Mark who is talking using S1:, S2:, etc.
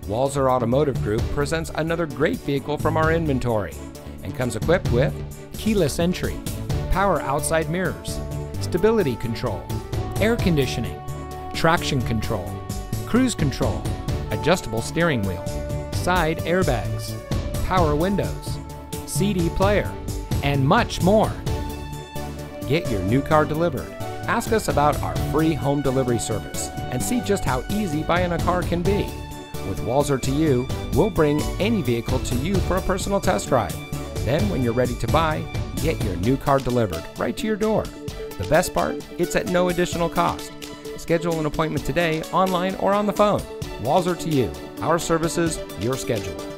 S1: Walser Automotive Group presents another great vehicle from our inventory and comes equipped with
S2: keyless entry, power outside mirrors, stability control, air conditioning, traction control, cruise control, adjustable steering wheel, side airbags, power windows, CD player, and much more. Get your new car delivered. Ask us about our free home delivery service and see just how easy buying a car can be. With Walser to You, we'll bring any vehicle to you for a personal test drive. Then when you're ready to buy, get your new car delivered right to your door. The best part, it's at no additional cost. Schedule an appointment today, online or on the phone. Walser to You, our services, your schedule.